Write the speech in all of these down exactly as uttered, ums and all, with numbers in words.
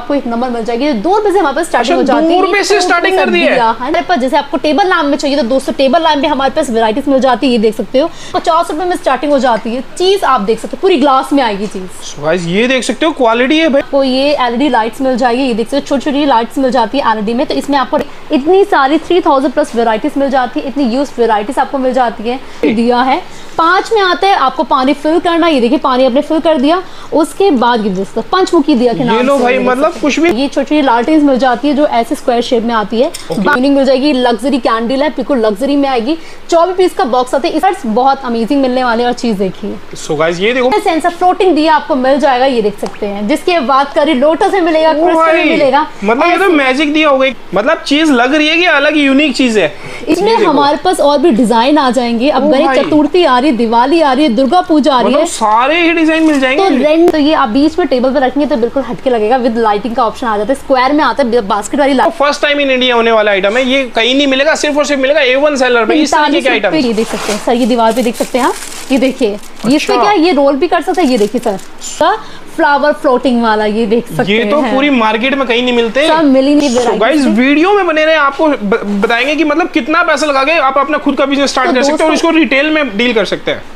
आपको एक नंबर मिल जाएगी। दो रुपए से हमारे पास स्टार्टिंग हो जाती है। दो रुपए से स्टार्टिंग कर दी है हमारे पास। जैसे आपको टेबल लैम्प में चाहिए तो दोस्तों टेबल लैम्प में हमारे पास वैरायटीज मिल जाती है। ये देख सकते हो पचास रुपए में स्टार्टिंग हो जाती है। चीज आप देख सकते हो पूरी ग्लास में आएगी चीज। गाइस ये देख सकते हो क्वालिटी है भाई। आपको ये एलईडी लाइट्स मिल जाएगी। ये देख सकते हो छोटी छोटी लाइट्स मिल जाती है एलईडी में। तो इसमें आपको इतनी सारी थ्री थाउजेंड प्लस वेराइटीज मिल जाती है। इतनी यूज वेराइटीज आपको मिल जाती है। दिया है पांच में आता है, आपको पानी फिल करना। ये देखिए पानी आपने फिल कर दिया। उसके बाद ये दोस्तों पंचमुखी दिया के नाम ये लो भाई, मतलब कुछ भी। ये छोटी छोटी लालटेन्स मिल जाती है जो ऐसे स्क्वायर शेप में आती है। बाइनिंग मिल जाएगी। लग्जरी कैंडल है, बिल्कुल लग्जरी में आएगी। चौबीस पीस का बॉक्स आता है। इस बहुत अमेजिंग मिलने वाले और चीज देखिए। सो गाइस ये देखो सेंसर फ्लोटिंग दिया आपको मिल जाएगा। ये देख सकते हैं। जिसके बात करें लोटस में मिलेगा, क्रिस्टल में मिलेगा। मतलब ये तो मैजिक दिया हो गई। मतलब चीज लग रही है कि अलग यूनिक चीज है। इसमें हमारे पास और भी डिजाइन आ जाएंगे। अब गणेश चतुर्थी आ रही है, दिवाली आ रही है, दुर्गा पूजा आ रही है, सारे ही डिजाइन मिल जाएंगे। तो रेंट तो ये आप बीच में टेबल पे रखेंगे तो बिल्कुल हटके लगेगा। विद लाइटिंग का ऑप्शन आ जाता है। स्क्वायर में आता है बास्केट वाली light. First time in India होने वाला आइटम है। ये कहीं नहीं मिलेगा, सिर्फ और सिर्फ मिलेगा ए वन सेलर पे। इस तरीके के आइटम ये देख सकते हैं सर। ये दीवार पे देख सकते हैं आप। ये देखिए ये इस पे क्या ये रोल भी कर सकते हैं। ये देखिए सर फ्लावर फ्लोटिंग वाला। ये देख सकते हैं। ये तो पूरी मार्केट में कहीं नहीं मिलते। सब मिली नहीं। गाइस वीडियो में बने रहे, आपको बताएंगे कि मतलब कितना पैसा लगा के आप अपना खुद का बिजनेस स्टार्ट कर सकते हो और इसको रिटेल में डील कर सकते हैं।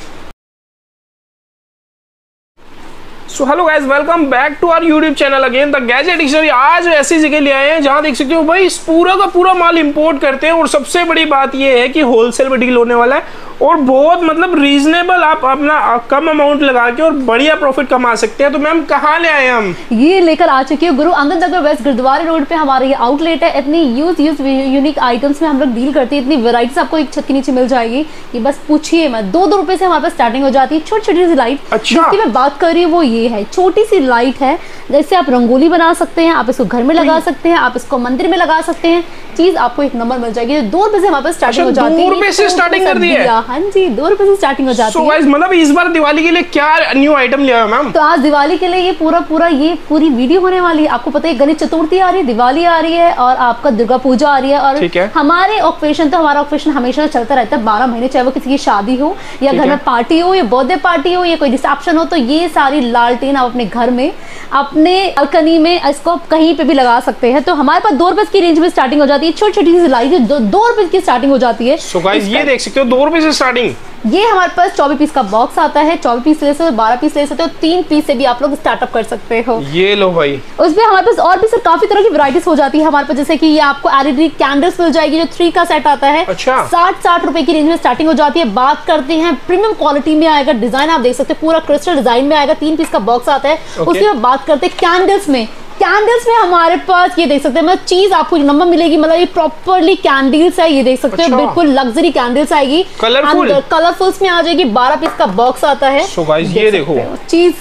So hello guys, welcome back to our YouTube channel again the gadget dictionary. आज ऐसी जगह ले आए हैं जहां देख सकते हो भाई इस पूरा का पूरा माल इंपोर्ट करते हैं। और सबसे बड़ी बात ये है कि होलसेल में डील होने वाला है और बहुत मतलब रीजनेबल, आप अपना कम अमाउंट लगा के और बढ़िया प्रॉफिट कमा सकते हैं। तो मैम कहाँ ले आए हम? ये लेकर आ चुकी है गुरु अंगद नगर वेस्ट गुरुद्वारा रोड पे हमारा ये आउटलेट है। इतनी यूज यूज यूनिक आइटम्स में हम लोग डील करते हैं। इतनी वेराइटीज आपको एक छत के नीचे मिल जाएगी। ये बस पूछिए मत। दो दो रुपए से हमारे पास स्टार्टिंग हो जाती है। छोटी छोटी सी लाइट जिसकी मैं बात कर रही हूँ वो ये है। छोटी सी लाइट है, जैसे आप रंगोली बना सकते हैं, आप इसको घर में लगा सकते हैं, आप इसको मंदिर में लगा सकते हैं। चीज आपको एक नंबर मिल जाएगी। दो रुपए से हमारे पास स्टार्टिंग हो जाती है। दो रुपए से स्टार्टिंग कर दी है। हाँ जी, दो रुपए से स्टार्टिंग हो जाती है। so guys, मतलब इस बार दिवाली के लिए क्या न्यू आइटम लिया है मैम? तो आज दिवाली के लिए ये पूरा पूरा ये पूरी वीडियो होने वाली है। आपको पता है गणेश चतुर्थी आ रही है, दिवाली आ रही है और आपका दुर्गा पूजा आ रही है। और है। हमारे ऑक्यूपेशन तो हमारा ऑक्यूपेशन हमेशा चलता रहता है बारह महीने, चाहे वो किसी की शादी हो या घर में पार्टी हो या बर्थडे पार्टी हो या कोई रिसेप्शन हो। तो ये सारी लालटेन आप अपने घर में, अपने बालकनी में इसको कहीं पे भी लगा सकते हैं। तो हमारे पास दो रुपए की रेंज में स्टार्टिंग हो जाती है। छोटी छोटी सी लाइट दो, दो रुपए की स्टार्टिंग हो जाती है। so guys, ये देख सकते हो दो रुपए से स्टार्टिंग। ये हमारे पास चौबीस पीस का बॉक्स आता है। चौबीस पीस ले सकते हो, बारह पीस ले सकते हो, तीन पीस से भी आप लोग स्टार्टअप कर सकते हो। ये लो भाई। उसमें हमारे पास और भी सर काफी तरह की वैरायटीज हो जाती है हमारे पास। जैसे कि ये आपको एलईडी कैंडल्स मिल जाएगी जो थ्री का सेट आता है। अच्छा। साठ साठ रुपए की रेंज में स्टार्टिंग हो जाती है। बात करते हैं प्रीमियम क्वालिटी में आएगा। डिजाइन आप देख सकते हैं पूरा क्रिस्टल डिजाइन में आएगा। तीन पीस का बॉक्स आता है। उसके बाद बात करते हैं कैंडल्स में। कैंडल्स में हमारे पास ये देख सकते हैं मतलब चीज आपको एक नंबर मिलेगी। मतलब ये प्रॉपर्ली कैंडल्स है। ये देख सकते हो बिल्कुल लग्जरी कैंडल्स आएगी। कलरफुल कलरफुल्स में आ जाएगी। बारह पीस का बॉक्स आता है। so guys, ये देखो चीज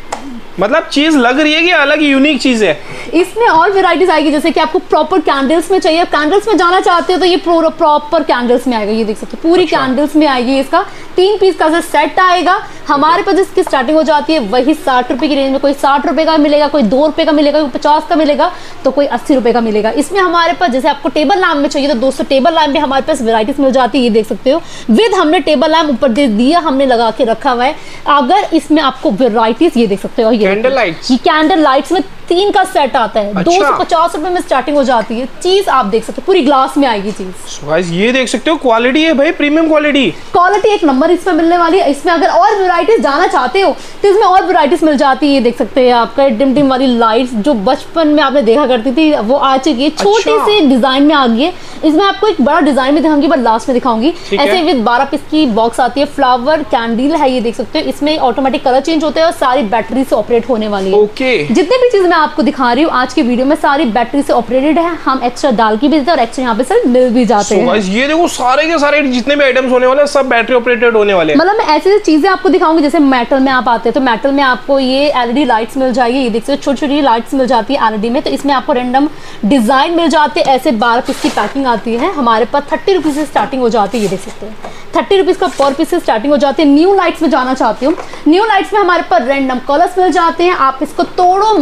मतलब चीज लग रही है कि अलग यूनिक चीज है। इसमें और वेराइटीज आएगी। जैसे कि आपको प्रॉपर कैंडल्स में चाहिए, कैंडल्स में जाना चाहते हो तो ये प्रॉपर कैंडल्स में आएगा। ये देख सकते हो पूरी अच्छा। कैंडल्स में आएगी। इसका तीन पीस का सेट आएगा। हमारे पास जिसकी स्टार्टिंग हो जाती है वही साठ रुपए की रेंज में। कोई साठ रुपए का मिलेगा, कोई दो रुपए का मिलेगा, कोई पचास का मिलेगा, तो कोई अस्सी रुपए का मिलेगा। इसमें हमारे पास जैसे आपको टेबल लैम्प में चाहिए तो दोस्तों टेबल लैम्प में हमारे पास वेराइटीज मिल जाती है। ये देख सकते हो विद हमने टेबल लैम्प ऊपर दे दिया, हमने लगा के रखा हुआ है। अगर इसमें आपको वेराइटीज ये देख सकते हो, ये कैंडल लाइट्स, ये कैंडल लाइट्स में तीन का सेट आता है। दो सौ पचास रुपए में स्टार्टिंग हो जाती है। चीज आप देख सकते हो पूरी ग्लास में आएगी चीज। so guys, ये देख सकते हो क्वालिटी है भाई, प्रीमियम क्वालिटी। क्वालिटी एक नंबर इसमें मिलने वाली है। इसमें अगर और वैरायटीज जाना चाहते हो तो इसमें और वैरायटीज मिल जाती है। ये देख सकते हैं आपका डिम डिम वाली लाइट्स जो बचपन में आपने देखा करती थी वो आ चुकी है। छोटे अच्छा। से डिजाइन में आ गई है। इसमें आपको एक बड़ा डिजाइन में दिखाऊंगी बट लास्ट में दिखाऊंगी। ऐसे विद बारह पीस की बॉक्स आती है। फ्लावर कैंडल है। ये देख सकते हो इसमें ऑटोमेटिक कलर चेंज होते हैं और सारी बैटरी से ऑपरेट होने वाली है। ओके। जितने भी चीज मैं आपको दिखा रही हूँ आज की वीडियो में सारी बैटरी से ऑपरेटेड है। हम एक्स्ट्रा डाल के भी देते हैं और एक्स्ट्रा यहाँ पे सर मिल भी जाते हैं। ये देखो सारे के सारे जितने भी आइटम्स होने वाले हैं सब बैटरी ऑपरेटेड होने वाले हैं। मतलब मैं ऐसी चीजें आपको दिखाऊंगी। जैसे मेटल में आप आते हैं तो मेटल में आपको ये एलईडी लाइट्स मिल जाएगी। ये देख सकते हो छोटी छोटी लाइट्स मिल जाती है एलईडी में। तो इसमें आपको रैंडम डिजाइन मिल जाते हैं। ऐसे बारह पीस की पैकिंग आती है। हमारे पास थर्टी रुपीज से स्टार्टिंग हो जाती है। ये देख सकते हैं थर्टी रुपीज का पर पीस से स्टार्टिंग हो जाती है। न्यू लाइट्स में जाना चाहती हूँ, न्यू लाइट्स में हमारे पास रैंडम कलर्स मिल जाते हैं। आप इसको तोड़ो मोड़ो कुछ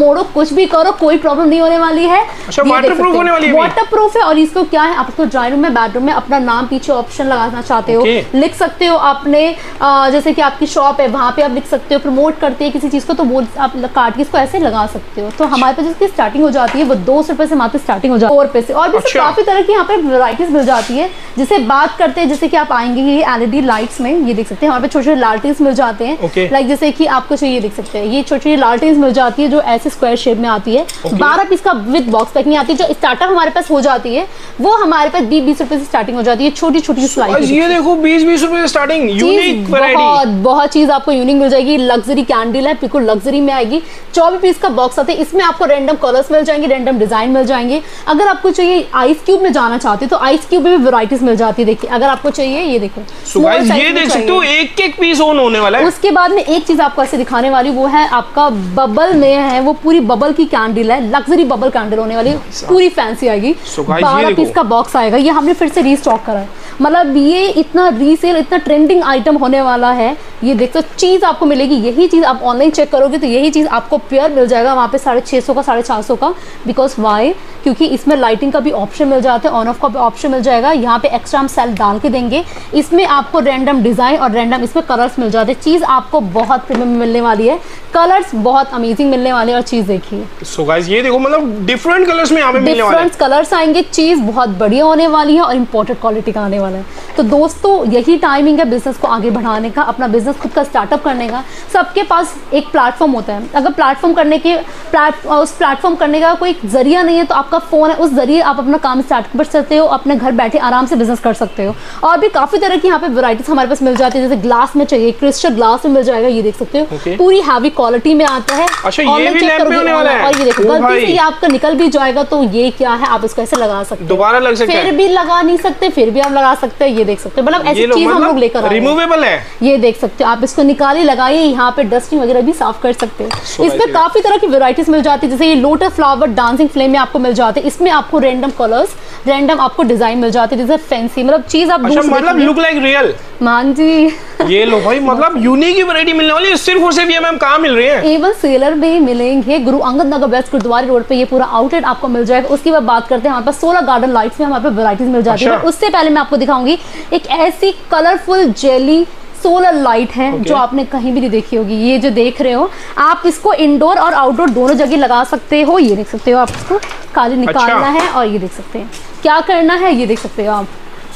कुछ भी करो कोई प्रॉब्लम नहीं होने वाली है। अच्छा, वाटर प्रूफ होने वाली है, वाटर प्रूफ है। और इसको क्या है, आप इसको ड्राइंग रूम में बेडरूम में अपना नाम पीछे ऑप्शन लगाना चाहते हो लिख सकते हो। आपने जैसे कि आपकी शॉप है वहां पे आप लिख सकते हो, प्रमोट करते हैं किसी चीज को तो वो आप काट के इसको ऐसे लगा सकते हो। तो हमारे पास जिसकी स्टार्टिंग हो जाती है वो दो सौ रुपए से मात्र स्टार्टिंग हो जाती है, सौ रुपए से। और भी अच्छा। काफी तरह की यहाँ पे वैरायटीज मिल जाती है। जैसे बात करते हैं, जैसे कि आप आएंगे ये एलईडी लाइट्स में, ये देख सकते हैं हमारे पे छोटे छोटे लालटेन्स मिल जाते हैं। okay. लाइक जैसे कि आपको चाहिए देख सकते हैं, ये छोटी छोटी लालटेन्स मिल जाती है जो ऐसे स्क्वायर शेप में आती है। okay. बारह पीस का विद बॉक्स पैकिंग आती है। जो स्टार्टर हमारे पास हो जाती है वो हमारे पास बीस बीस रुपए से स्टार्टिंग हो जाती है, छोटी छोटी स्लाइस। ये देखो बीस बीस रुपए से स्टार्टिंग, यूनिक वैरायटी, बहुत बहुत चीज आपको यूनिक मिल जाएगी। लग्जरी कैंडल है, बिल्कुल लग्जरी में आएगी। चौबीस पीस का बॉक्स आता है, इसमें आपको रैंडम कलर्स मिल जाएंगे, रैंडम डिजाइन मिल जाएंगे। अगर आपको चाहिए आइस क्यूब में जाना चाहते तो आइस क्यूब में भी वैरायटीज मिल जाती है। देखिए अगर आपको चाहिए, ये देखो ये देख सकते हो एक एक पीस ऑन होने वाला है। उसके बाद में एक चीज आपको ऐसे दिखाने वाली, वो है आपका बबल में है, वो पूरी बबल की कैंडल है, लग्जरी बबल कैंडल होने वाली, पूरी फैंसी आएगी। बारह पीस का बॉक्स आएगा। ये हमने फिर से रीस्टॉक करा है, मतलब ये इतना रीसेल इतना ट्रेंडिंग आइटम होने वाला है। ये देखो चीज आपको मिलेगी, यही चीज आप ऑनलाइन चेक करोगे तो यही चीज आपको पेयर मिल जाएगा वहाँ पे साढ़े छः सौ का, साढ़े चार सौ का। बिकॉज वाई, क्योंकि इसमें लाइटिंग का भी ऑप्शन मिल जाता है, ऑन ऑफ का भी ऑप्शन मिल जाएगा। यहाँ पे एक्स्ट्रा हम सेल डाल के देंगे। इसमें आपको रैंडम डिजाइन और रैंडम इसमें कलर्स मिल जाते हैं। चीज आपको बहुत प्रीमियम मिलने वाली है, कलर्स बहुत अमेजिंग मिलने वाले हैं। और चीज देखिए सो गाइस, ये देखो मतलब डिफरेंट कलर्स में यहाँ पे मिलने वाले हैं, डिफरेंट कलर्स आएंगे। चीज बहुत बढ़िया होने वाली है और इंपोर्टेड क्वालिटी का आने वाला है। तो दोस्तों यही टाइमिंग है बिजनेस को आगे बढ़ाने का, अपना बिजनेस खुद का स्टार्टअप करने का। सबके पास एक प्लेटफॉर्म होता है, अगर प्लेटफॉर्म करने के प्लेट उस प्लेटफॉर्म करने का कोई जरिया नहीं है तो आपका फोन है, उस जरिए आप अपना काम स्टार्ट कर सकते हो, अपने घर बैठे आराम से बिजनेस कर सकते हो। और भी काफी तरह की यहाँ पे वैरायटीज हमारे पास मिल जाती है। जैसे ग्लास में चाहिए, क्रिस्टल ग्लास में मिल जाएगा, ये देख सकते हो okay. पूरी हैवी क्वालिटी में आता है। अच्छा, ये भी लैंप में होने वाला है। और ये देखो गलती से ये आपका निकल भी जाएगा तो ये क्या है, आप इसको ऐसे लगा सकते हो, दोबारा लग सकता है, फिर भी लगा नहीं सकते, फिर भी आप लगा सकते हैं। ये देख सकते हो, मतलब ऐसी चीज हम लोग लेकर रिमूवेबल है। ये देख सकते हो, आप इसको निकालिए, लगाइए, यहाँ पे डस्टिंग वगैरह भी साफ कर सकते हैं। इसमें काफी तरह की वैरायटीज मिल जाती है। जैसे ये लोटस फ्लावर डांसिंग फ्लेम में आपको मिल जाते हैं। इसमें आपको रैंडम कलर्स, रैंडम आपको डिजाइन मिल जाते हैं। जैसे फैंसी, मतलब चीज आप अच्छा, मतलब लुक लाइक रियल। मान जी ये लो भाई, मतलब यूनिक ही वैरायटी मिलने वाली है। सिर्फ और सिर्फ ये मैम कहाँ मिल रही है? एवन सेलर में मिलेंगे, गुरु अंगद नगर वेस्ट गुरुद्वारा रोड पे ये पूरा आउटलेट आपको मिल जाएगा। उसके बाद बात करते हैं हमारे पास सोलर गार्डन लाइट्स में हमारे पास वैरायटीज मिल जाती है। उससे पहले मैं आपको दिखाऊंगी एक ऐसी कलरफुल जेली सोलर लाइट है okay. जो आपने कहीं भी नहीं देखी होगी। ये जो देख रहे हो आप, इसको इंडोर और आउटडोर दोनों जगह लगा सकते हो। ये देख सकते हो, आप इसको खाली निकालना अच्छा। है और ये देख सकते हैं क्या करना है, ये देख सकते हो आप।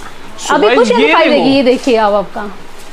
अभी कुछ दिखाई देगी, ये देखिए आप, आपका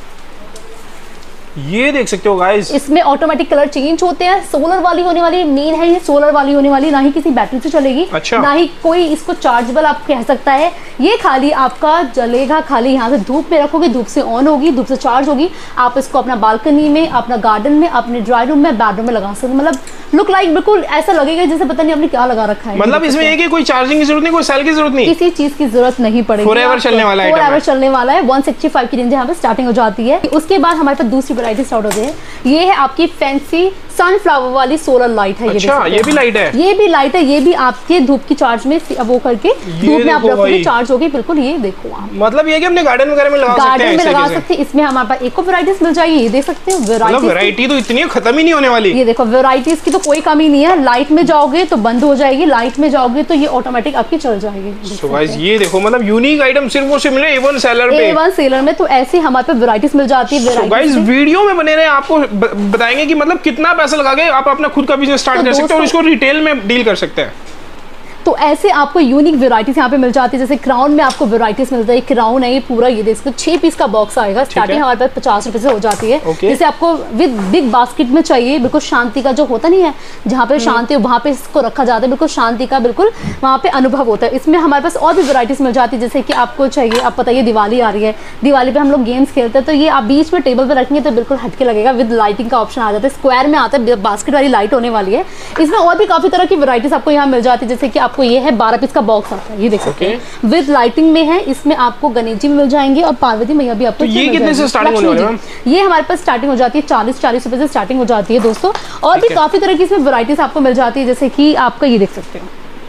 ये देख सकते हो गाइस। इसमें ऑटोमेटिक कलर चेंज होते हैं। सोलर वाली होने वाली मेन है, ये सोलर वाली होने वाली, ना ही किसी बैटरी से चलेगी, अच्छा। ना ही कोई इसको चार्जेबल आप कह सकता है। ये खाली आपका जलेगा, खाली यहाँ से धूप में रखोगे, धूप से ऑन होगी, धूप से चार्ज होगी। आप इसको अपना बालकनी में, अपना गार्डन में, अपने ड्राइंग रूम में, बेडरूम में लगा सकते। मतलब लुक लाइक बिल्कुल ऐसा लगेगा जैसे पता नहीं आपने क्या लगा रखा है। मतलब इसमें एक कोई चार्जिंग की जरूरत नहीं, कोई सेल की जरूरत नहीं, किसी चीज की जरूरत नहीं पड़ेगी। फॉरएवर चलने वाला है, फॉरएवर चलने वाला है। वन सिक्सटी फाइव की रेंज यहाँ पे स्टार्टिंग हो जाती है। उसके बाद हमारे पास दूसरी वैरायटी स्टार्ट होती है। ये है आपकी फैंसी सनफ्लावर वाली सोलर लाइट है। अच्छा, ये, ये भी लाइट है, ये भी लाइट है। ये भी आपके धूप की चार्ज में वो करके धूप में आप रखोगे, चार्ज होगी। बिल्कुल ये देखो आप, मतलब ये कि अपने गार्डन वगैरह में लगा सकते हैं, गार्डन में लगा सकते हैं। इसमें हमारे पास एक वैरायटीज मिल जाएगी, ये देख सकते हो। वैरायटी तो इतनी खत्म ही नहीं होने वाली। ये देखो वैरायटीज की तो कोई कमी नहीं है। लाइट में जाओगे तो बंद हो जाएगी, लाइट में जाओगे तो ये ऑटोमेटिक आपकी चल जाएगी। सो गाइस ये देखो, मतलब यूनिक आइटम सिर्फ और सिर्फ मिले एवन सेलर पे, एवन सेलर में। तो ऐसे हमारे पे वैरायटीज मिल जाती है। सो गाइस वीडियो में बने रहे, आपको बताएंगे कि मतलब कितना पैसा लगा के आप अपना खुद का बिजनेस स्टार्ट तो कर सकते हो और इसको रिटेल में डील कर सकते हैं। तो ऐसे आपको यूनिक वेराइटीज यहाँ पे मिल जाती है। जैसे क्राउन में आपको वेराइटीज मिलता है। क्राउन है ये पूरा, ये देखो छह पीस का बॉक्स आएगा। स्टार्टिंग हमारे पास पचास रुपए से हो जाती है। okay. जैसे आपको विद बिग बास्केट में चाहिए, बिल्कुल शांति का जो होता नहीं है, जहाँ पे शांति वहाँ पे इसको रखा जाता है, बिल्कुल शांति का बिल्कुल वहाँ पे अनुभव होता है। इसमें हमारे पास और भी वेराइटीज मिल जाती है। जैसे कि आपको चाहिए, आप पता है दिवाली आ रही है, दिवाली पे हम लोग गेम्स खेलते हैं, तो ये आप बीच में टेबल पर रखेंगे तो बिल्कुल हटके लगेगा। विद लाइटिंग का ऑप्शन आ जाता है, स्क्वायर में आता है, बास्केट वाली लाइट होने वाली है। इसमें और भी काफी तरह की वेराइटीज आपको यहाँ मिल जाती है। जैसे कि आपको ये है बारह पीस का बॉक्स आता है, ये देख सकते हैं विद लाइटिंग में है। इसमें आपको गणेश जी मिल जाएंगे और पार्वती मैया भी आपको। तो ये कितने से स्टार्टिंग होने वाली है? ये हमारे पास स्टार्टिंग हो जाती है चालीस चालीस रुपए से स्टार्टिंग हो जाती है दोस्तों। और भी काफी तरह की इसमें वैरायटीज आपको मिल जाती है। जैसे कि आपका ये देख सकते हो,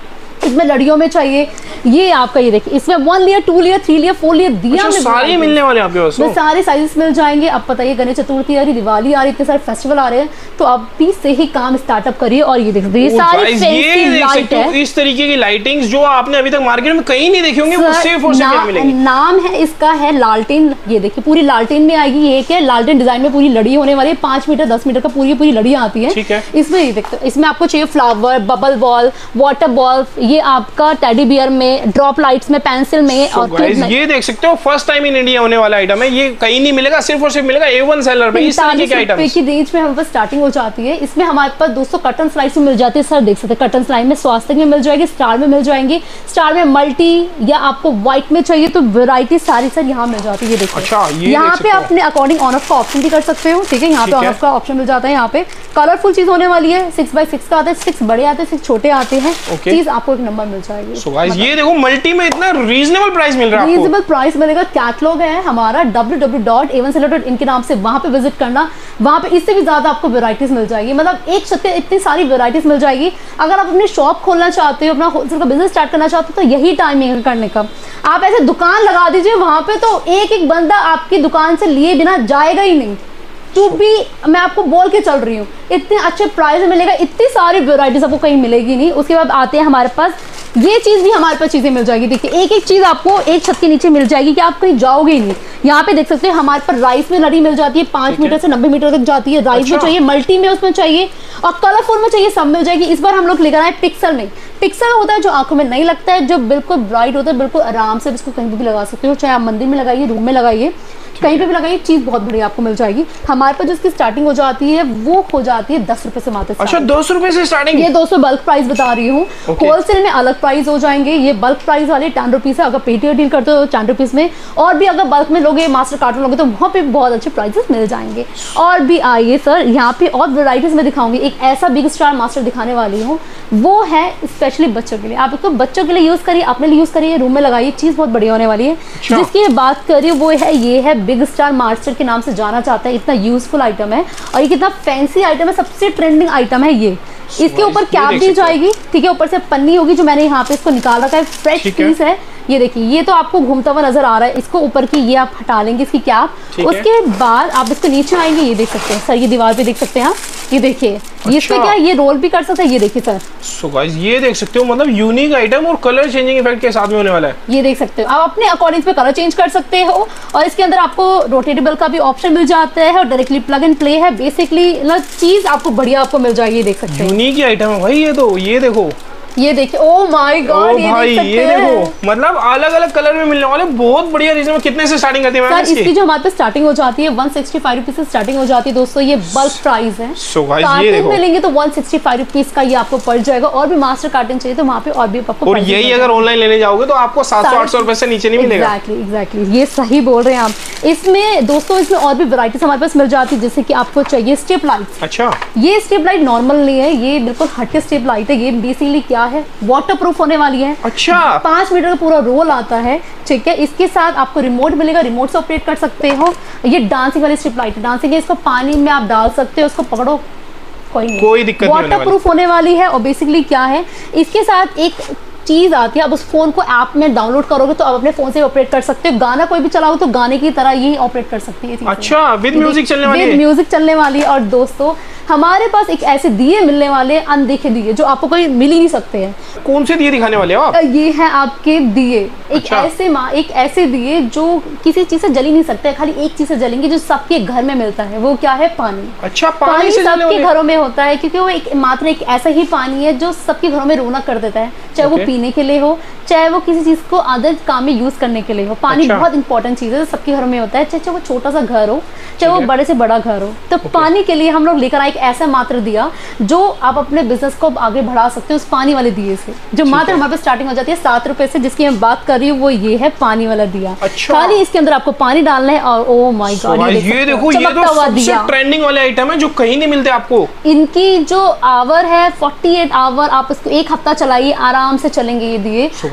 इसमें लड़ियों में चाहिए, ये आपका ये देखिए इसमें one layer, two layer, three layer, four layer दिया। अच्छा, सारे मिलने वाले आपके पास तो? सारे साइजेस मिल जाएंगे। अब पता है गणेश चतुर्थी आ रही, दिवाली आ रही, इतने सारे फेस्टिवल आ रहे हैं, तो आप भी से ही काम स्टार्टअप करिए। और ये देखो ये सारी फैंसी लाइट है, इस तरीके की लाइटिंग्स जो आपने अभी तक मार्केट में कहीं नहीं देखी होंगी, वो सिर्फ और सिर्फ यहाँ मिलेंगी। नाम है इसका है लालटेन। ये देखिए पूरी लालटेन में आएगी, ये क्या लालटेन डिजाइन में पूरी लड़ी होने वाली है, पांच मीटर दस मीटर का पूरी पूरी लड़ी आती है। ठीक है। इसमें ये देखते इसमें आपको चाहिए flower, bubble ball, water ball, ये आपका टेडी बियर में, ड्रॉप लाइट्स में, पेंसिल में so और guys, ये देख सकते हो फर्स्ट टाइम इन इंडिया होने वाला आइटम है, ये कहीं नहीं मिलेगा, सिर्फ और सिर्फ मिलेगा ए वन सेलर में। इस तरीके के आइटम्स की रेंज में हमारे पास स्टार्टिंग हो जाती है। इसमें हमारे पास दोस्तों कटन स्लाइड्स में मिल जाती है। सर देख सकते हैं कटन स्लाइड में स्वास्थ्य में मिल जाएगी, स्टार में मिल जाएंगी, स्टार में मल्टी या आपको व्हाइट में चाहिए तो वैरायटी सारी सर यहाँ मिल जाती है। ये देखो अच्छा, ये यहाँ पे अपने अकॉर्डिंग ऑन ऑफ का ऑप्शन भी कर सकते हो। ठीक है, यहाँ पे ऑन ऑफ का ऑप्शन मिल जाता है। यहाँ पे कलरफुल चीज होने वाली है, सिक्स बाई सिक्स का आता है, सिक्स बड़े आते हैं, सिक्स छोटे आते हैं, चीज आपको एक नंबर मिल जाएगी। so guys, ये देखो मल्टी में इतना रीजनेबल प्राइस मिल रहा है, रीजनेबल प्राइस मिलेगा। कैटलॉग है हमारा W W W dot A one seller dot in के नाम से, वहां पे विजिट करना, वहां पे इससे भी ज्यादा आपको वेराइटीज मिल जाएगी। मतलब एक छत पे इतनी सारी वेराइटीज मिल जाएगी। अगर आप अपनी शॉप खोलना चाहते हो, अपना होलसेल का बिजनेस स्टार्ट करना चाहते हो, तो यही टाइमिंग करने का। आप ऐसे दुकान लगा दीजिए वहां पे, तो एक एक बंदा आपकी दुकान से लिए बिना जाएगा ही नहीं। तो भी मैं आपको बोल के चल रही हूँ, इतने अच्छे प्राइस में मिलेगा, इतनी सारी वेराइटीज आपको कहीं मिलेगी नहीं। उसके बाद आते हैं हमारे पास, ये चीज भी हमारे पास चीजें मिल जाएगी। देखिए एक एक चीज आपको एक छत के नीचे मिल जाएगी कि आप कहीं जाओगे ही नहीं। यहाँ पे देख सकते हैं हमारे पास राइस में लड़ी मिल जाती है, पांच मीटर से नब्बे मीटर तक जाती है। राइस में चाहिए, मल्टी में उसमें चाहिए, और कलरफुल में चाहिए, सब मिल जाएगी। इस बार हम लोग लेकर आए पिक्सल में। पिक्सल होता है जो आंखों में नहीं लगता है, जो बिल्कुल ब्राइट होता है, बिल्कुल आराम से इसको कहीं भी लगा सकते हो, चाहे आप मंदिर में लगाइए, रूम में लगाइए, कहीं पे भी लगाइए, चीज बहुत बढ़िया आपको मिल जाएगी। हमारे पास जिसकी स्टार्टिंग हो जाती है वो हो जाती है दस रुपए से मात्र। अच्छा, दो सौ रुपए से स्टार्टिंग? ये दो सौ बल्क प्राइस बता रही हूँ। होलसेल में अलग प्राइस हो जाएंगे। ये बल्क प्राइस वाले टेन रुपीज है, अगर पेटी डील करते हो टेन रुपीज में, और भी अगर बल्क में लोगे, मास्टर कार्टून लोगे, तो वहाँ पे बहुत अच्छे प्राइसेस मिल जाएंगे। और भी आइए सर, यहाँ पे और वेराइटीज में दिखाऊंगी। एक ऐसा बिग स्टार मास्टर दिखाने वाली हूँ, वो है स्पेशली बच्चों के लिए। आप इसको बच्चों के लिए यूज करिए, अपने लिए यूज करिए, रूम में लगाइए, चीज बहुत बढ़िया होने वाली है। जिसकी बात करिए वो है, ये है बिग स्टार मास्टर के नाम से जाना चाहता है। इतना यूजफुल आइटम है और ये कितना फैंसी आइटम है, सबसे ट्रेंडिंग आइटम है ये। इसके ऊपर कैप दी जाएगी, ठीक है, ऊपर से पन्नी होगी, जो मैंने यहाँ पे इसको निकाल रखा है, फ्रेश पीस है। ये देखिए, ये तो आपको घूमता हुआ नजर आ रहा है। इसको ऊपर की ये आप हटा लेंगे, इसकी कैप। उसके बाद आप इसको नीचे आएंगे, ये देख सकते हैं सर, ये दीवार पे देख सकते हैं आप, ये देखिए। अच्छा। इससे क्या ये रोल भी कर सकता है, ये देखिए सर। सो गाइस, ये देख सकते हो, मतलब यूनिक आइटम और कलर चेंजिंग इफेक्ट के साथ में होने वाला है। ये देख सकते हो, आप अपने अकॉर्डिंग पे कलर चेंज कर सकते हो। और इसके अंदर आपको रोटेटेबल का भी ऑप्शन मिल जाता है, और डायरेक्टली प्लग एंड प्ले है। बेसिकली चीज आपको बढ़िया आपको मिल जाएगी, देख सकते हैं। यूनिक आइटम है भाई ये तो। ये देखो, ये देखिए, ओ माय गॉड, ये भाई, देख सकते ये हैं। देखो, मतलब अलग अलग कलर में मिलने वाले, बहुत बढ़िया रीजन में। कितने से स्टार्टिंग करते हैं मैम इसकी? इसकी जो हमारे पास स्टार्टिंग हो जाती है वन सिक्सटी फाइव रुपीज से स्टार्टिंग हो जाती है दोस्तों। ये बल्क प्राइस है। सो गाइस, ये देखो, में लेंगे तो वन सिक्सटी फाइव रुपीज का ये आपको पड़ जाएगा। और भी मास्टर कार्टन चाहिए तो वहाँ पे और भी आपको, और यही अगर ऑनलाइन लेने जाओगे तो आपको सात सौ आठ सौ रुपए से नीचे नहीं मिलेगा। एग्जैक्टली एग्जैक्टली ये सही बोल रहे हैं आप। इसमें दोस्तों इसमें और भी वैरायटीज हमारे पास मिल जाती है, जैसे कि आपको चाहिए स्ट्रिप लाइट। अच्छा, ये स्ट्रिप लाइट नॉर्मल नहीं है, ये बिल्कुल हटके स्ट्रिप लाइट है। ये बेसिकली क्या है, वाटर प्रूफ होने वाली है। अच्छा, पांच मीटर का पूरा रोल आता है, ठीक है। इसके साथ आपको रिमोट मिलेगा, रिमोट से ऑपरेट कर सकते हो। ये डांसिंग वाली स्ट्रिप लाइट है, डांसिंग है, इसको पानी में आप डाल सकते हो, उसको पकड़ो, कोई नहीं, कोई दिक्कत नहीं, वाटर प्रूफ होने वाली है। और बेसिकली क्या है, इसके साथ एक चीज आती है, अब उस फोन को ऐप में डाउनलोड करोगे तो आप अपने फोन से ऑपरेट कर सकते हो। गाना कोई भी चलाओ तो गाने की तरह ये ऑपरेट कर सकती है। अच्छा, विद म्यूजिक चलने वाली है। विद म्यूजिक चलने वाली है। और दोस्तों हमारे पास एक ऐसे दिए मिलने वाले, अनदेखे दिए, जो आपको कोई मिल ही नहीं सकते हैं। कौन से दिए दिखाने वाले हो आप? ये है आपके दिए, एक अच्छा। ऐसे माँ एक ऐसे दिए जो किसी चीज से जल ही नहीं सकते, खाली एक चीज से जलेंगे, जो सबके घर में मिलता है। वो क्या है, पानी। अच्छा, पानी, पानी सबके घरों में होता है, क्योंकि वो एक मात्र एक ऐसा ही पानी है जो सबके घरों में रौनक कर देता है, चाहे वो पीने के लिए हो, चाहे वो किसी चीज को अदर काम में यूज करने के लिए हो। पानी अच्छा। बहुत इंपॉर्टेंट चीज है, सबके घरों में होता है, चाहे वो छोटा सा घर हो, चाहे वो बड़े से बड़ा घर हो। तो पानी के लिए हम लोग लेकर आए एक ऐसा मात्र दिया जो आप अपने बिजनेस को आगे बढ़ा सकते हो उस पानी वाले दिए से, जो मात्र हमारे पास स्टार्टिंग हो जाती है सात रुपए से। जिसकी मैं बात कर रही हूँ वो ये है पानी वाला दिया। अच्छा। खाली इसके अंदर आपको पानी डालना है और ओ माय गॉड, ये देखो, ये तो सबसे ट्रेंडिंग वाले आइटम है जो कहीं नहीं मिलते आपको। इनकी जो आवर है अड़तालीस आवर, आप इसको एक हफ्ता चलाइए, आराम से चलेंगे ये दिए।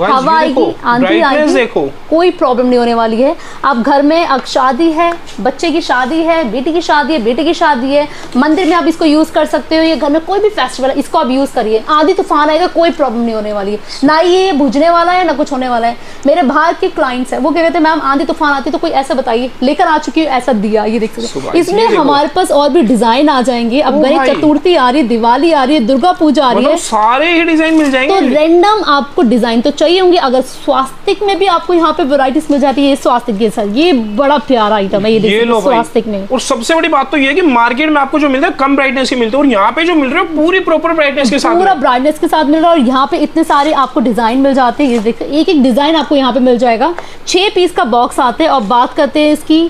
हवा आएगी, आंधी आएगी, देखो कोई प्रॉब्लम नहीं होने वाली है। आप घर में अब शादी है, बच्चे की शादी है, बेटी की शादी है, बेटे की शादी है, मंदिर में आप इसको यूज कर सकते हो, या घर में कोई भी फेस्टिवल है इसको आप यूज करिए। आंधी तूफान आएगा कोई प्रॉब्लम नहीं होने वाली है, ना ये बुझने वाला है ना कुछ होने वाला है। मेरे बाहर के क्लाइंट्स है वो कह रहे थे मैम आंधी तूफान आती तो कोई ऐसा बताइए, लेकर आ चुकी है ऐसा दिया, ये देख सकते हैं। इसमें हमारे पास और भी डिजाइन आ जाएंगे। अब गणेश चतुर्थी आ रही है, दिवाली आ रही है, दुर्गा पूजा आ रही है, सारे ही डिजाइन मिल जाएंगे। तो रैंडम आपको डिजाइन तो चाहिए होंगे। अगर स्वास्तिक में भी आपको यहाँ पे वैरायटीज मिल जाती है, स्वास्तिक के साथ ये बड़ा प्यारा आइटम है, ये देखिए स्वास्तिक में। और सबसे बड़ी बात तो ये है कि मार्केट में आपको जो मिलता है कम ब्राइटनेस के मिलते हैं, और यहाँ पे जो मिल रहे हैं पूरी प्रॉपर ब्राइटनेस के साथ, पूरा ब्राइटनेस के साथ मिल रहा है। और यहाँ पे इतने सारे आपको डिजाइन मिल जाते हैं, ये देखिए एक एक डिजाइन आपको यहाँ पे मिल जाएगा। छह पीस का बॉक्स आते हैं। और बात करते हैं इसकी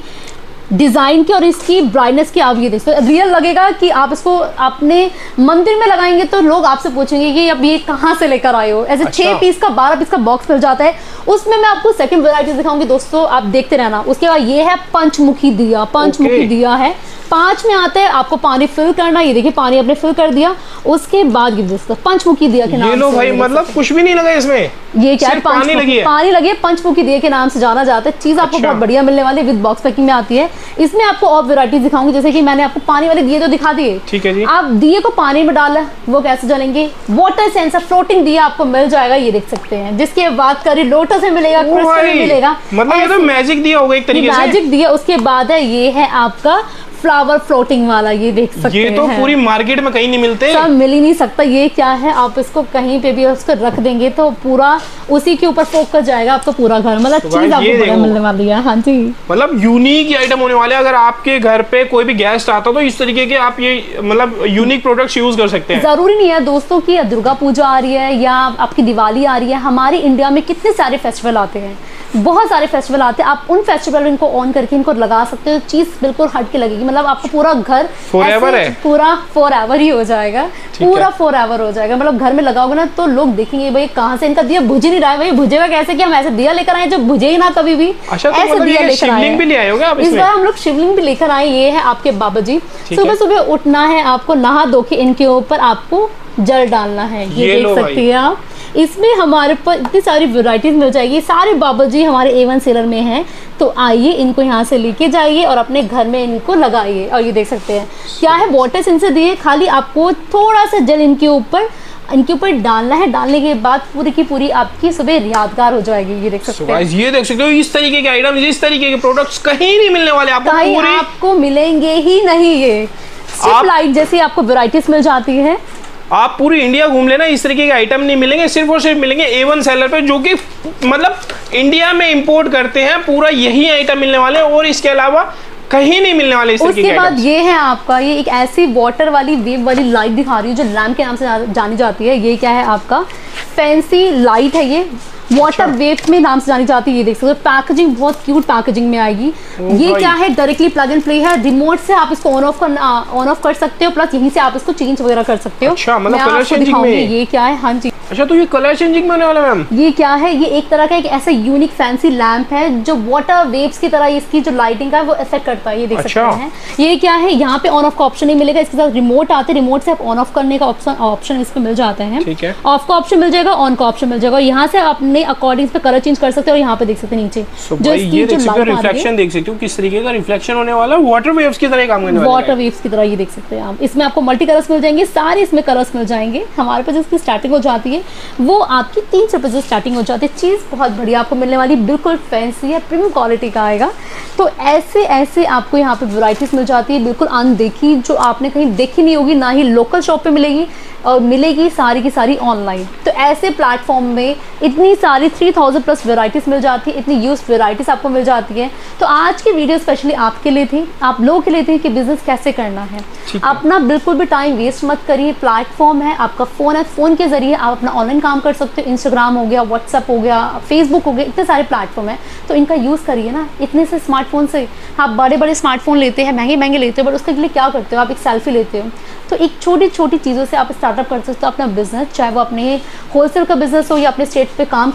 डिजाइन की और इसकी ब्राइटनेस की, आप ये देख सकते रियल लगेगा कि आप इसको अपने मंदिर में लगाएंगे तो लोग आपसे पूछेंगे कि अब ये कहाँ से लेकर आए हो। ऐसे अच्छा। छह पीस का बारह पीस का बॉक्स मिल जाता है। उसमें मैं आपको सेकंड वैरायटी दिखाऊंगी दोस्तों, आप देखते रहना। उसके बाद ये है पंचमुखी दिया, पंचमुखी दिया है, पांच में आता है। आपको पानी फिल करना, ये देखिए पानी आपने फिल कर दिया। उसके बाद ये दोस्तों पंचमुखी दिया के नाम ये लो भाई, मतलब कुछ भी नहीं लगा इसमें, ये क्या है पानी लगी है, पानी लगी है, पंचमुखी दिए के नाम से जाना जाता है। चीज आपको बहुत बढ़िया मिलने वाली है, विद बॉक्स पैकिंग में आती है। इसमें आपको और वैरायटीज दिखाऊंगी, जैसे कि मैंने आपको पानी वाले दिए तो दिखा दिए, ठीक है जी। आप दिए को पानी में डाला वो कैसे जलेंगे, वाटर सेंसर फ्लोटिंग दिया आपको मिल जाएगा, ये देख सकते हैं। जिसके बात करें लोटस में मिलेगा, क्रिस्टल में मिलेगा, मतलब ये तो मैजिक दिया होगा एक तरीके से, मैजिक दिया। उसके बाद है ये है आपका फ्लावर फ्लोटिंग वाला, ये देख सकते हैं। ये तो पूरी मार्केट में कहीं नहीं मिलते, सब मिल ही नहीं सकता। ये क्या है, आप इसको कहीं पे भी उसको रख देंगे तो पूरा उसी के ऊपर फोकस जाएगा आपका पूरा घर, मतलब तो चीज आपको बड़ा मिलने वाली है। हाँ जी, मतलब यूनिक आइटम होने वाले। अगर आपके घर पे कोई भी गेस्ट आता तो इस तरीके के आप ये मतलब यूनिक प्रोडक्ट्स यूज कर सकते हैं। जरूरी नहीं है दोस्तों की दुर्गा पूजा आ रही है या आपकी दिवाली आ रही है। हमारे इंडिया में कितने सारे फेस्टिवल आते हैं, बहुत सारे फेस्टिवल आते हैं। आप उन फेस्टिवल इनको ऑन करके इनको लगा सकते हो, चीज बिल्कुल हट के लगेगी। मतलब आपको पूरा घर फॉरएवर है, पूरा फॉरएवर ही हो जाएगा, पूरा फॉरएवर हो जाएगा। मतलब घर में लगाओगे ना तो लोग देखेंगे भाई कहाँ से इनका दिया बुझ ही नहीं रहा है, भाई बुझेगा कैसे कि हम ऐसे दिया लेकर आए जो बुझे ही ना कभी भी। अच्छा, तो ऐसे मतलब दिया लेकर आए भी ले आए होगे आप इस बार हम लोग शिवलिंग भी लेकर आए। ये है आपके बाबा जी, सुबह सुबह उठना है आपको, नहा धो के इनके ऊपर आपको जल डालना है, ये देख सकती है आप। इसमें हमारे पास इतनी सारी वैरायटीज मिल जाएगी। सारे बाबा जी हमारे ए वन सेलर में हैं, तो आइए इनको यहाँ से लेके जाइए और अपने घर में इनको लगाइए। और ये देख सकते हैं क्या है, वाटर सेंसर दिए, खाली आपको थोड़ा सा जल इनके ऊपर इनके ऊपर डालना है। डालने के बाद पूरी की पूरी आपकी सुबह यादगार हो जाएगी, ये देख सकते हैं। ये देख सकते हो इस तरीके के आइटम, इस तरीके के प्रोडक्ट्स कहीं नहीं मिलने वाले आपको, कहीं आपको मिलेंगे ही नहीं। ये स्ट्रिप लाइट जैसी आपको वैरायटीज मिल जाती है। आप पूरी इंडिया घूम लेना, इस तरीके के आइटम नहीं मिलेंगे, सिर्फ और सिर्फ मिलेंगे ए वन सेलर पे, जो कि मतलब इंडिया में इंपोर्ट करते हैं। पूरा यही आइटम मिलने वाले हैं और इसके अलावा कहीं नहीं मिलने वाले इस तरीके के। उसके बाद ये है आपका, ये एक ऐसी वाटर वाली वेव वाली लाइट दिखा रही है जो लैम्प के नाम से जानी जाती है। ये क्या है आपका फैंसी लाइट है, ये वाटर वेव में नाम से जानी जाती है। ये देख सकते हो, पैकेजिंग बहुत क्यूट पैकेजिंग में आएगी। ये क्या है, डायरेक्टली प्लग एंड प्ले है, रिमोट से आप इसको ऑन ऑफ कर ऑन ऑफ कर सकते हो, प्लस यहीं से आप इसको चेंज वगैरह कर सकते हो। अच्छा, मतलब कलर चेंजिंग में ये क्या है। हाँ जी, अच्छा, तो ये कलर चेंजिंग में होने वाला है मैम। ये क्या है, ये एक तरह का एक ऐसा यूनिक फैंसी लैंप है जो वाटर वेव्स की तरह इसकी जो लाइटिंग का है वो इफेक्ट करता है, ये देख अच्छा। सकते हैं। ये क्या है, यहाँ पे ऑन ऑफ का ऑप्शन नहीं मिलेगा, इसके साथ रिमोट आते हैं, रिमोट से आप ऑन ऑफ करने का ऑप्शन ऑप्शन इस पे मिल जाते हैं। ठीक है, ऑफ का ऑप्शन मिल जाएगा, ऑन का ऑप्शन मिल जाएगा। यहाँ से अपने अकॉर्डिंग पे कलर चेंज कर सकते हो। यहाँ पे देख सकते हैं नीचे जो ये देख सकते हो रिफ्लेक्शन, देख सकते हो किस तरीके का रिफ्लेक्शन होने वाला है, वाटर वेव्स की तरह काम करने वाला है, वाटर वेव्स की तरह, ये देख सकते हैं आप। इसमें आपको मल्टी कलर्स मिल जाएंगे, सारे इसमें कलर्स मिल जाएंगे। हमारे पास जिसकी स्टार्टिंग हो जाती है वो आपकी तीन सौ रुपए से स्टार्टिंग हो जाती है। चीज़ बहुत बढ़िया आपको मिलने वाली, बिल्कुल फैंसी है, प्रीमियम क्वालिटी का आएगा। तो ऐसे ऐसे आपको यहाँ पे वैरायटीज मिल जाती है, बिल्कुल अनदेखी, जो आपने कहीं देखी नहीं होगी, ना ही लोकल शॉप पे मिलेगी, और मिलेगी सारी की सारी ऑनलाइन। तो ऐसे प्लेटफॉर्म में इतनी सारी थ्री थाउजेंड प्लस वेराइटीज़ मिल जाती है, इतनी यूज वेराइटीज़ आपको मिल जाती है। तो आज की वीडियो स्पेशली आपके लिए थी, आप लोगों के लिए थी कि बिजनेस कैसे करना है। अपना बिल्कुल भी टाइम वेस्ट मत करिए, प्लेटफॉर्म है, आपका फ़ोन है, फ़ोन के ज़रिए आप अपना ऑनलाइन काम कर सकते हो। इंस्टाग्राम हो गया, व्हाट्सअप हो गया, फेसबुक हो गया, इतने सारे प्लेटफॉर्म है, तो इनका यूज़ करिए ना। इतने से स्मार्टफोन से आप बड़े बड़े स्मार्टफोन लेते हैं, महंगे महंगे लेते हो, बट उसके लिए क्या करते हो, आप एक सेल्फी लेते हो। तो एक छोटी छोटी चीज़ों से आप स्टार्टअप कर सकते हो अपना बिजनेस, चाहे वो अपने होलसेल का बिजनेस हो या अपने स्टेट पे काम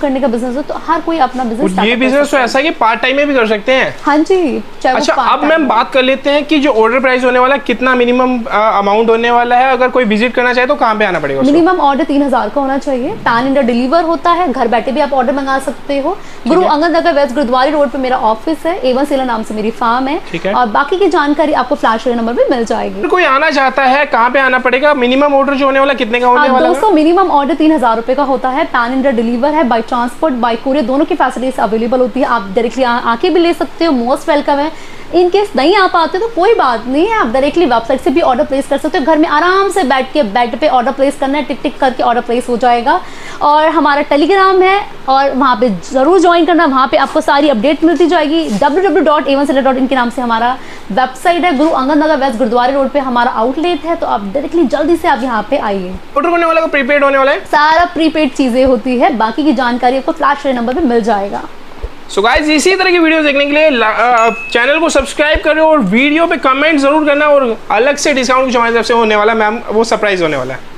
करने का बिजनेस हो तो हर कोई अपना बिजनेस, ये बिजनेस तो ऐसा है कि पार्ट टाइम में भी कर सकते हैं। हाँ जी। अच्छा, अब मैम बात कर लेते हैं कि जो ऑर्डर प्राइस होने वाला है, कितना मिनिमम अमाउंट होने वाला है, अगर कोई विजिट करना चाहे तो कहाँ पे आना पड़ेगा? मिनिमम ऑर्डर तीन हजार का होना चाहिए। पैन इंडिया डिलीवर होता है, घर बैठे भी आप ऑर्डर मंगा सकते हो। गुरु अंगद नगर वेस्ट गुरुद्वारा रोड पे मेरा ऑफिस है, एवन सेलर नाम से मेरी फार्म है, है। और बाकी की जानकारी आपको फ्लैश नंबर पे मिल जाएगी। कोई आना चाहता है कहाँ पे आना पड़ेगा? मिनिमम ऑर्डर जो होने वाला कितने का होने वाला है? दोस्तों मिनिमम ऑर्डर तीन हजार रुपए का होता है। पैन इंडिया डिलीवर है, बाय ट्रांसपोर्ट बाय कोरियर दोनों की फैसिलिटीज अवेलेबल होती है। आप डायरेक्टली आके भी ले सकते हो, मोस्ट वेलकम है। इन केस नहीं आ पाते तो कोई बात नहीं है, आप डायरेक्टली वेबसाइट से भी ऑर्डर प्लेस कर सकते हो। घर में आराम से बैठ के बेड पे ऑर्डर प्लेस करना है, टिक टिक करके ऑर्डर प्लेस हो जाएगा। और हमारा टेलीग्राम है और वहाँ पे जरूर ज्वाइन करना, वहाँ पे आपको सारी अपडेट मिलती जाएगी। W W W dot Avon seller dot in के नाम से हमारा वेबसाइट है। गुरु अंगद नगर वेस्ट गुरुद्वारा रोड पे हमारा आउटलेट है, तो आप डायरेक्टली जल्दी से आप यहाँ पे आइए। ऑर्डर करने वाला को प्रीपेड होने वाला है, सारा प्रीपेड चीजें होती है, बाकी की जानकारी आपको फ्लैश नंबर पे मिल जाएगा। सो गाइस, इसी तरह की वीडियो देखने के लिए चैनल को सब्सक्राइब करो और वीडियो पे कमेंट जरूर करना, और अलग से डिस्काउंट जो हमारी तरफ से होने वाला है मैम, वो सरप्राइज होने वाला है।